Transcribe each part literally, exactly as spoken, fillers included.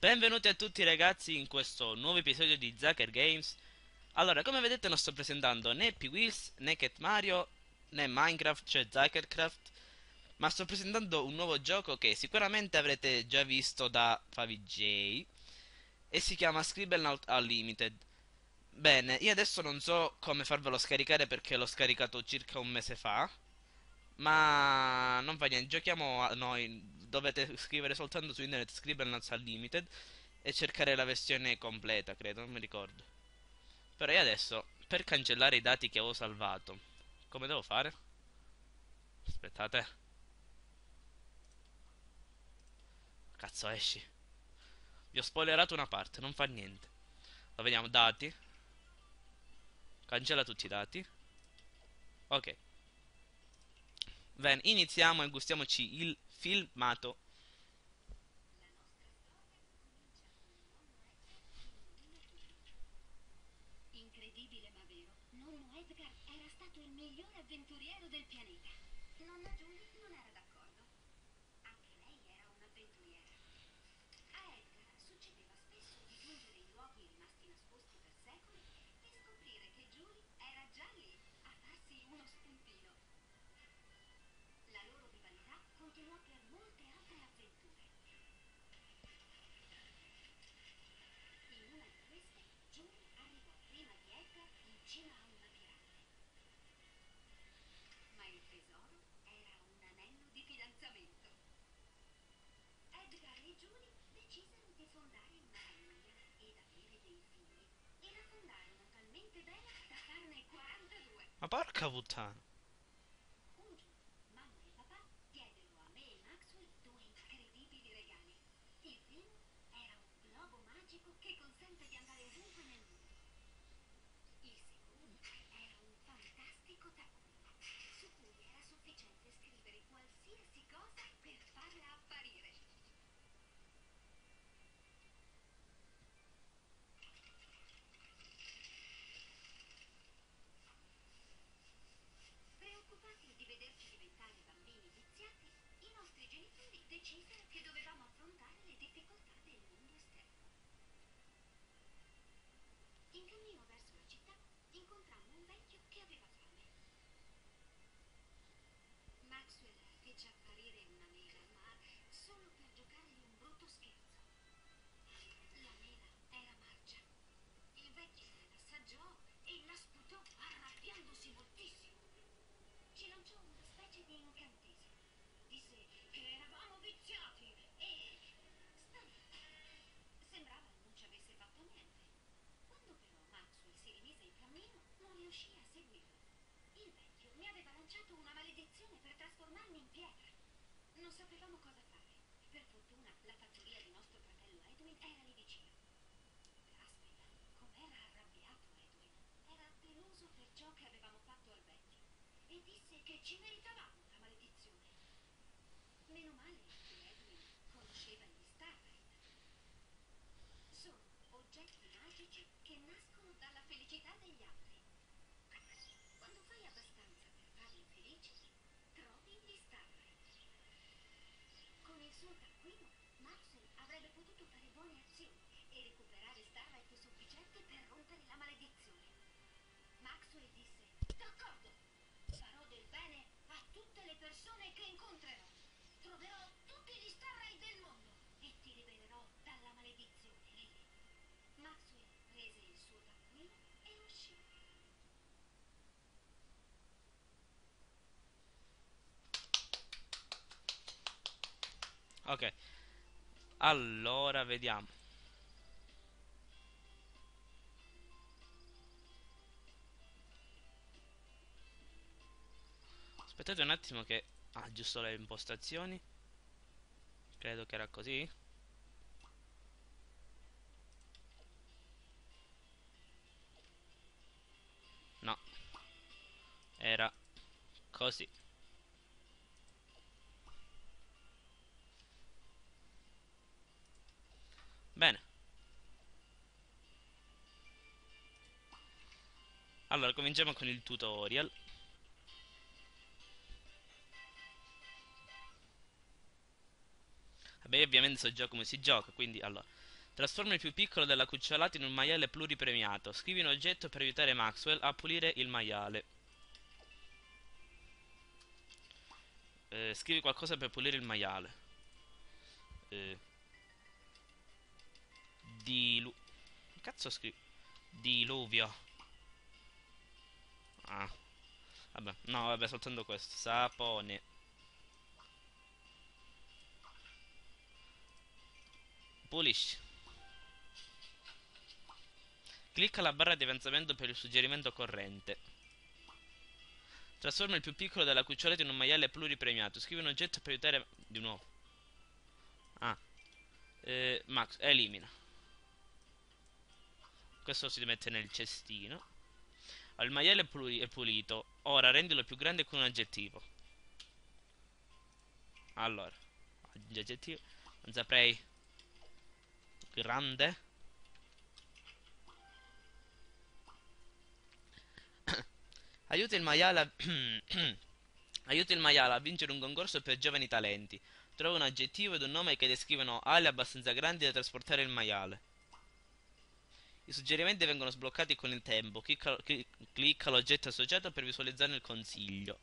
Benvenuti a tutti ragazzi in questo nuovo episodio di Zucker Games. Allora, come vedete non sto presentando né P-Wheels, né Cat Mario, né Minecraft, cioè Zuckercraft, ma sto presentando un nuovo gioco che sicuramente avrete già visto da Favij e si chiama Scribblenaut Unlimited. Bene, io adesso non so come farvelo scaricare perché l'ho scaricato circa un mese fa, ma non fa niente, giochiamo a noi. Dovete scrivere soltanto su internet Scribblenauts Unlimited e cercare la versione completa, credo, non mi ricordo. Però io adesso, per cancellare i dati che avevo salvato, come devo fare? Aspettate. Cazzo, esci. Vi ho spoilerato una parte, non fa niente. Lo vediamo, dati. Cancella tutti i dati. Ok. Bene, iniziamo e gustiamoci il filmato. Incredibile ma vero, nonno Edgar era stato il migliore avventuriero del pianeta. Nonna Julie non era d'accordo. Anche lei era un'avventuriera. A Edgar succedeva spesso di giungere in luoghi rimasti nascosti per secoli e scoprire che Julie era già lì a farsi uno spuntino. La loro rivalità continuò per molte altre avventure. In una di queste, Julie arrivò prima di Edgar in cima a una piramide. Ma il tesoro era un anello di fidanzamento. Edgar e Julie decisero di fondare una famiglia ed avere dei figli. E la fondarono talmente bene da farne quarantadue. Ma porca puttana. Un giorno, mamma e papà diedero a me e Maxwell due incredibili regali. Il primo era un globo magico che consente di andare ovunque nel mondo. Il secondo era un fantastico taccuino, su cui era sufficiente scrivere qualsiasi cosa per farla apparire. Preoccupati di vederci diventare bambini viziati, i nostri genitori decisero che dovevamo affrontare le difficoltà del mondo esterno. In cammino verso la città incontrammo un vecchio che aveva fame. Maxwell fece apparire una mela, ma solo per giocargli un brutto scherzo. La mela era marcia. Il vecchio l'assaggiò e la sputò arrabbiandosi moltissimo. Ci lanciò una specie di incantesimo. Disse che eravamo viziati e stanotte sembrava non ci avesse fatto niente. Quando però Maxwell si rimise in cammino, non riuscì a seguirlo. Il vecchio mi aveva lanciato una maledizione per trasformarmi in pietra. Non sapevamo cosa fare. Per fortuna la fattoria di nostro fratello Edwin era lì vicino. Caspita, com'era arrabbiato Edwin. Era peloso per ciò che avevamo fatto al vecchio e disse che ci meritavamo la maledizione. Meno male che Edwin conosceva gli Starlight. Sono oggetti magici che nascono dalla felicità degli altri. Quando fai abbastanza per farli felici, trovi gli Starlight. Con il suo taccuino, Maxwell avrebbe potuto fare buone azioni e recuperare Starlight sufficiente per rompere la maledizione. Maxwell disse: d'accordo, farò del bene a tutte le persone che incontrerò. Troverò tutti gli Starlight del mondo e ti libererò dalla maledizione, Lily. Maxwell prese il suo taccuino e uscì. Ok, allora vediamo. Aspettate un attimo che aggiusto le impostazioni. Credo che era così. No, era così. Bene. Allora, cominciamo con il tutorial. Vabbè, io ovviamente so già come si gioca, quindi allora Trasforma il più piccolo della cucciolata in un maiale pluripremiato. Scrivi un oggetto per aiutare Maxwell a pulire il maiale. Eh, scrivi qualcosa per pulire il maiale. Eh, dilu... Cazzo scrivi? Diluvio. Ah, vabbè. No, vabbè, soltanto questo. Sapone. Pulisci. Clicca la barra di avanzamento per il suggerimento corrente. Trasforma il più piccolo della cucciolata in un maiale pluripremiato. Scrivi un oggetto per aiutare... Di nuovo. Ah. Eh, Max, elimina. Questo si mette nel cestino. Il maiale è pulito. Ora rendilo più grande con un aggettivo. Allora, aggettivo. Non saprei. Grande. Aiuta il maiale a... Aiuta il maiale a vincere un concorso per giovani talenti. Trova un aggettivo ed un nome che descrivono ali abbastanza grandi da trasportare il maiale. I suggerimenti vengono sbloccati con il tempo. Clicca, clicca l'oggetto associato per visualizzare il consiglio.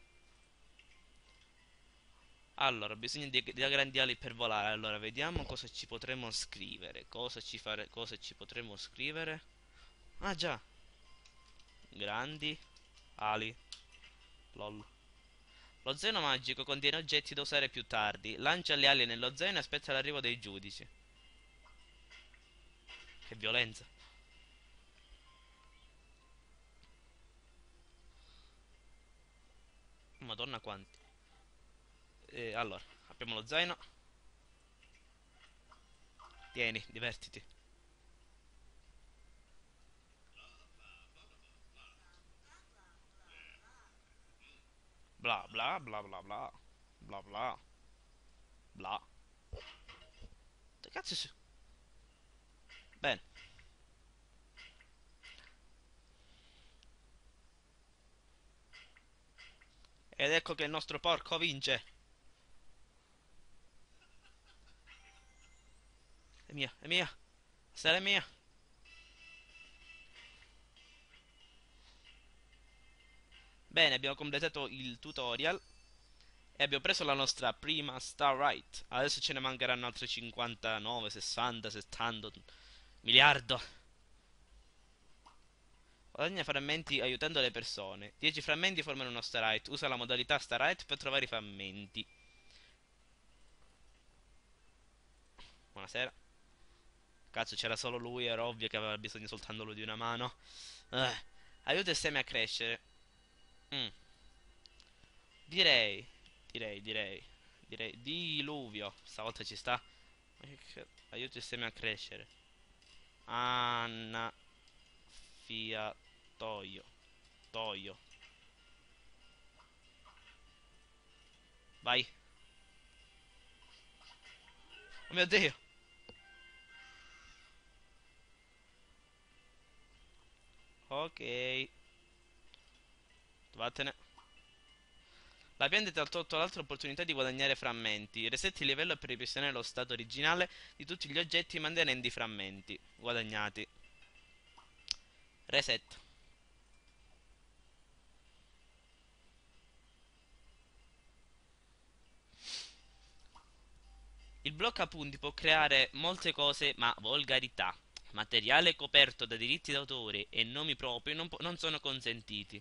Allora, bisogno di, di grandi ali per volare. Allora, vediamo cosa ci potremo scrivere. Cosa ci, fare, cosa ci potremo scrivere? Ah, già. Grandi ali. Lol. Lo zaino magico contiene oggetti da usare più tardi. Lancia le ali nello zaino e aspetta l'arrivo dei giudici. Che violenza. Madonna quanti. Eh, allora, apriamo lo zaino. Tieni, divertiti. Bla bla bla bla bla. Bla bla. Bla. Che cazzo si... Bene. Ed ecco che il nostro porco vince. È mia, è mia. Sarà mia. Bene, abbiamo completato il tutorial e abbiamo preso la nostra prima Star Right. Adesso ce ne mancheranno altre cinquantanove, sessanta, settanta, miliardo. Guadagna frammenti aiutando le persone. dieci frammenti formano uno Star Right. Usa la modalità Star Right per trovare i frammenti. Buonasera. Cazzo, c'era solo lui, era ovvio che aveva bisogno soltanto lui di una mano. Eh. Aiuta il seme a crescere. Mm. Direi, direi, direi, direi, diluvio. Stavolta ci sta. Aiuta il seme a crescere. Anna fiatoio. Toio. Vai. Oh mio Dio. Ok. Vattene. La pianta ti ha tolto l'altra opportunità di guadagnare frammenti. Resetti il livello per ripristinare lo stato originale di tutti gli oggetti mantenendo i frammenti guadagnati. Reset. Il blocco appunti può creare molte cose, ma volgarità. Materiale coperto da diritti d'autore e nomi propri non, non sono consentiti.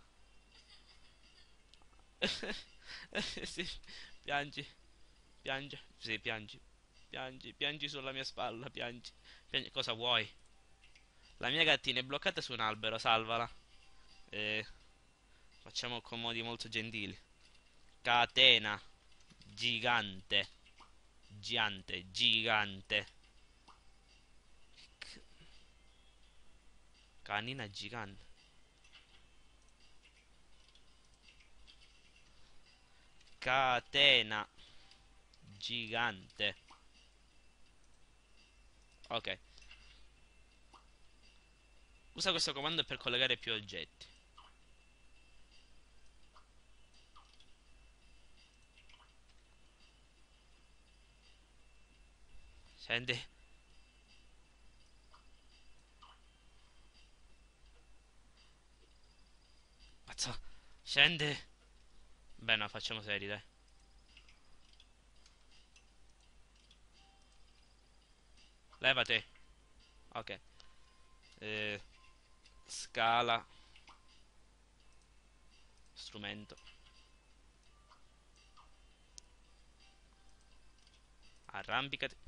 Sì, piangi, piangi, sì, piangi, piangi, piangi sulla mia spalla, piangi, piangi. Cosa vuoi? La mia gattina è bloccata su un albero, salvala. Eh, facciamo comodi molto gentili. Catena, gigante, gigante, gigante. Canina gigante. Catena gigante. Ok. Usa questo comando per collegare più oggetti. Senti. Scendi. Beh, no, facciamo seri, dai. Levati. Ok. Eh, scala. Strumento. Arrampicati.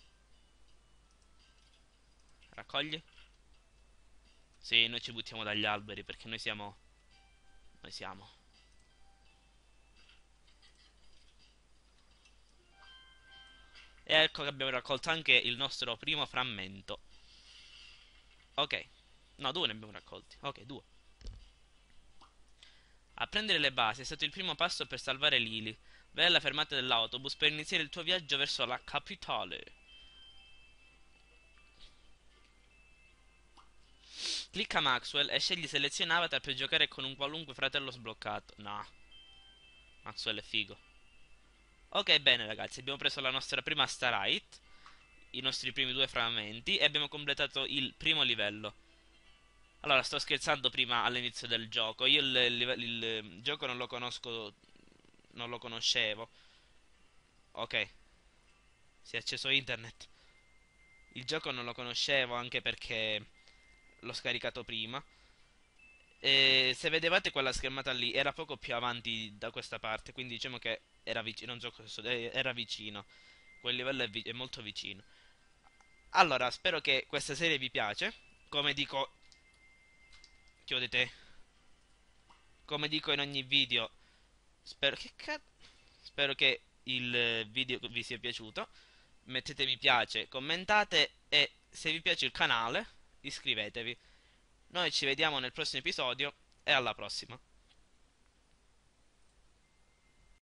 Raccogli. Sì, noi ci buttiamo dagli alberi perché noi siamo... Noi siamo... E ecco che abbiamo raccolto anche il nostro primo frammento. Ok. No, due ne abbiamo raccolti. Ok, due. A prendere le basi è stato il primo passo per salvare Lily. Vai alla fermata dell'autobus per iniziare il tuo viaggio verso la capitale. Clicca Maxwell e scegli seleziona avatar per giocare con un qualunque fratello sbloccato. No, Maxwell è figo. Ok, bene ragazzi, abbiamo preso la nostra prima Starite, i nostri primi due frammenti e abbiamo completato il primo livello. Allora, sto scherzando prima all'inizio del gioco. Io il, il- il- il gioco non lo conosco, non lo conoscevo. Ok, si è acceso internet. Il gioco non lo conoscevo anche perché l'ho scaricato prima. E se vedevate quella schermata lì, era poco più avanti da questa parte, quindi diciamo che era vicino, non so cosa, eh, era vicino. Quel livello è, vi- è molto vicino. Allora, spero che questa serie vi piace. Come dico, chiudete. Come dico in ogni video, spero che ca- spero che il eh, video vi sia piaciuto. Mettete mi piace, commentate e se vi piace il canale, iscrivetevi. Noi ci vediamo nel prossimo episodio e alla prossima.